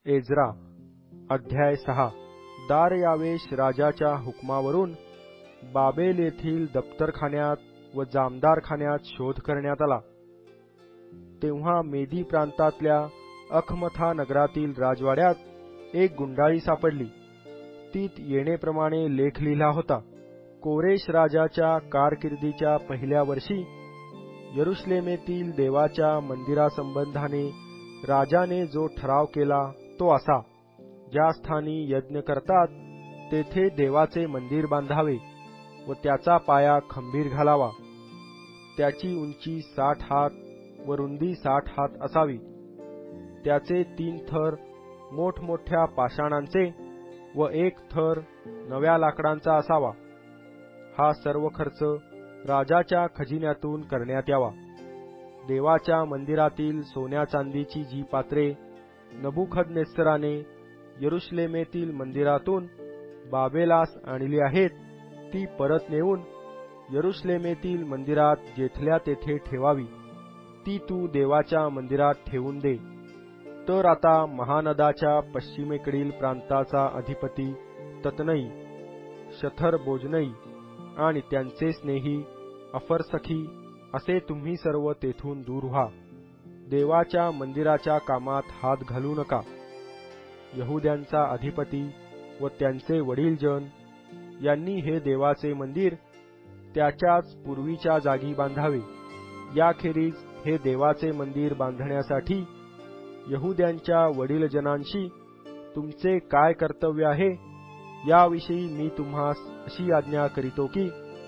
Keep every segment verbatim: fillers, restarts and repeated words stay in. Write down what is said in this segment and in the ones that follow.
Ezra अध्याय सहा. दारयावेश राजाच्या हुकमावरून बाबेल येथील दप्तरखान्यात व जामदारखान्यात शोध करण्यात आला. तेव्हा मेदी प्रांतातल्या अखमथा नगरातील राजवाड्यात एक गुंडाळी सापडली. तीत येणेप्रमाणे लेख लिहिला होता. कोरेश राजाच्या कारकिर्दीच्या पहिल्या वर्षी यरुशलेमेतील देवाच्या मंदिरासंबंधाने राजाने जो ठराव केला तो असा: ज्या स्थानी यज्ञ करतात तेथे देवाचे मंदिर बांधावे व त्याचा पाया खंबीर घालावा. त्याची उंची साठ हात व रुंदी साठ हात असावी. त्याचे तीन थर मोठमोठ्या पाषाणांचे व एक थर नव्या लाकडांचा असावा. हा सर्व खर्च राजाच्या खजिन्यातून करण्यात यावा. देवाच्या मंदिरातील सोन्या चांदीची जी पात्रे नबुखदनेस्सराने यरुशलेमेतील मंदिरातून बाबेलास आणली आहेत ती परत नेऊन यरुशलेमेतील मंदिरात जेथल्या तेथे ठेवावी. ती तू देवाच्या मंदिरात ठेवून दे. तर आता महानदाच्या पश्चिमेकडील प्रांताचा अधिपती ततनई, शथरबोजनई आणि त्यांचे स्नेही अफरसखी असे तुम्ही सर्व तेथून दूर व्हा. देवाच्या मंदिराच्या कामात हात घालू नका. यहुद्यांचा अधिपती व त्यांचे वडीलजन यांनी हे देवाचे मंदिर त्याच्याच पूर्वीच्या जागी बांधावे. याखेरीज हे देवाचे मंदिर बांधण्यासाठी यहुद्यांच्या वडीलजनांशी तुमचे काय कर्तव्य आहे याविषयी मी तुम्हास अशी आज्ञा करीतो की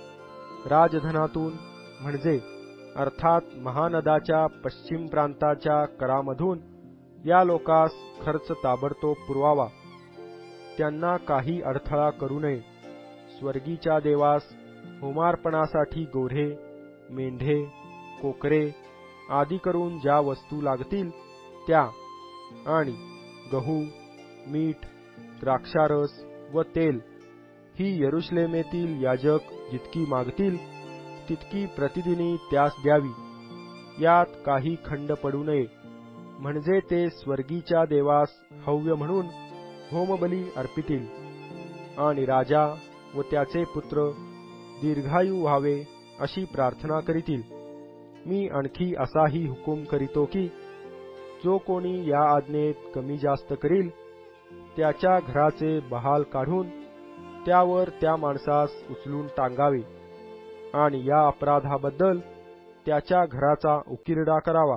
राजधनातून म्हणजे अर्थात महानदाच्या पश्चिम प्रांताच्या करामधून या लोकास खर्च ताबडतोब पुरवावा. त्यांना काही अडथळा करू नये. स्वर्गीच्या देवास होमार्पणासाठी गोऱ्हे, मेंढे, कोकरे आदी करून ज्या वस्तू लागतील त्या आणि गहू, मीठ, द्राक्षारस व तेल ही यरुशलेमेतील याजक जितकी मागतील तितकी प्रतिदिनी त्यास द्यावी. यात काही खंड पडू नये, म्हणजे ते स्वर्गीच्या देवास हव्य म्हणून होमबली अर्पितील आणि राजा व त्याचे पुत्र दीर्घायू व्हावे अशी प्रार्थना करीतील. मी आणखी असाही हुकूम करीतो की जो कोणी या आज्ञेत कमी जास्त करील त्याच्या घराचे बहाल काढून त्यावर त्या माणसास उचलून टांगावे आणि या अपराधाबद्दल त्याच्या घराचा उकिरडा करावा.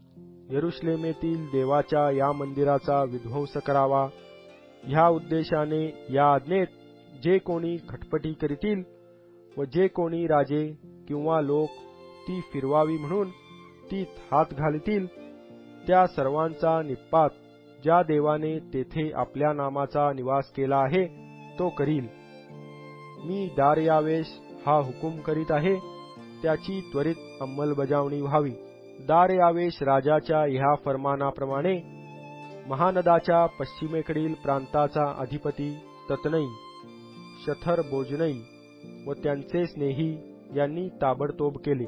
यरुशलेमेतील देवाच्या या मंदिराचा विध्वंस करावा. ह्या उद्देशाने या आज्ञेत जे कोणी खटपटी करीतील व जे कोणी राजे किंवा लोक ती फिरवावी म्हणून तीत हात घालतील त्या सर्वांचा निप्पात ज्या देवाने तेथे आपल्या नामाचा निवास केला आहे तो करील. मी दारयावेश हा हुकूम करीत आहे त्याची त्वरित अंमलबजावणी व्हावी. दारयावेश राजाच्या ह्या फरमानाप्रमाणे महानदाच्या पश्चिमेकडील प्रांताचा अधिपती ततनई, शथरबोजनई व त्यांचे स्नेही यांनी ताबडतोब केले.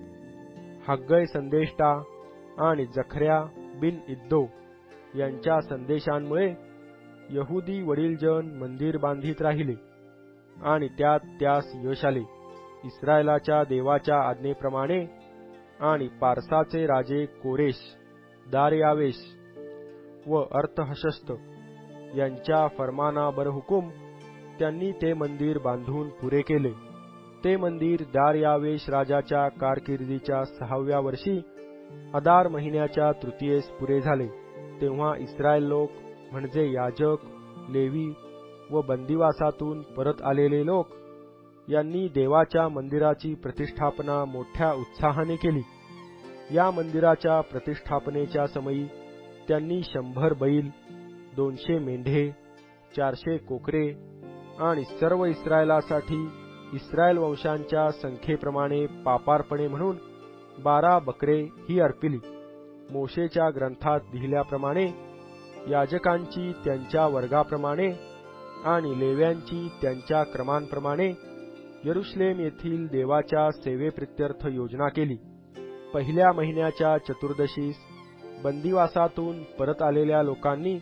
हग्गय संदेष्टा आणि जखर्या बिन इद्दो यांच्या संदेशांमुळे यहुदी वडीलजन मंदिर बांधित राहिले आणि त्यात त्यास यश आले. इस्रायलाच्या देवाच्या आज्ञेप्रमाणे आणि पारसाचे राजे कोरेश, दारयावेश व अर्थहशस्त यांच्या फरमानाबर हुकूम त्यांनी ते मंदिर बांधून पुरे केले. ते मंदिर दारयावेश राजाच्या कारकिर्दीच्या सहाव्या वर्षी अदार महिन्याच्या तृतीयेस पुरे झाले. तेव्हा इस्रायल लोक म्हणजे याजक, लेवी व बंदिवासातून परत आलेले लोक यांनी देवाच्या मंदिराची प्रतिष्ठापना मोठ्या उत्साहाने केली. या मंदिराच्या प्रतिष्ठापनेच्या समयी त्यांनी शंभर बैल, दोनशे मेंढे, चारशे कोकरे आणि सर्व इस्रायलासाठी इस्रायल वंशांच्या संख्येप्रमाणे पापार्पणे म्हणून बारा बकरे ही अर्पिली. मोशेच्या ग्रंथात लिहिल्याप्रमाणे याजकांची त्यांच्या वर्गाप्रमाणे आणि लेव्यांची त्यांच्या क्रमांप्रमाणे यरुशलेम येथील देवाच्या सेवेप्रित्यर्थ योजना केली. पहिल्या महिन्याच्या चतुर्दशीस बंदिवासातून परत आलेल्या लोकांनी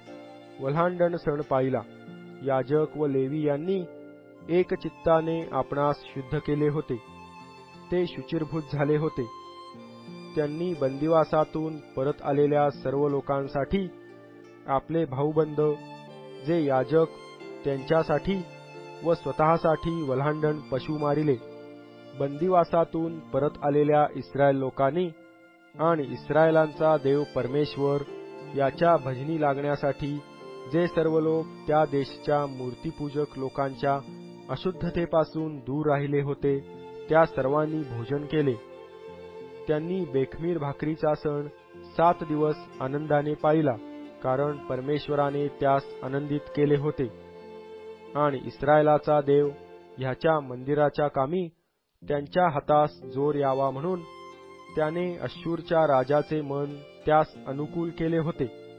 वल्हांडण सण पाळला. याजक व लेवी यांनी एक चित्ताने आपणास शुद्ध केले होते. ते शुचिर्भूत झाले होते. त्यांनी बंदिवासातून परत आलेल्या सर्व लोकांसाठी आपले भाऊबंद जे याजक त्यांच्यासाठी व स्वतःसाठी वल्हांडण पशु मारिले. बंदिवासातून परत आलेल्या इस्रायल लोकांनी आणि इस्रायलांचा देव परमेश्वर याच्या भजनी लागण्यासाठी जे सर्व लोक त्या देशच्या मूर्तीपूजक लोकांच्या अशुद्धतेपासून दूर राहिले होते त्या सर्वांनी भोजन केले. त्यांनी बेखमीर भाकरीचा सण सात दिवस आनंदाने पाळला, कारण परमेश्वराने त्यास आनंदित केले होते. आणि इस्रायलाचा देव ह्याच्या मंदिराच्या कामी त्यांच्या हातास जोर यावा म्हणून त्याने अश्शूरच्या राजाचे मन त्यास अनुकूल केले होते.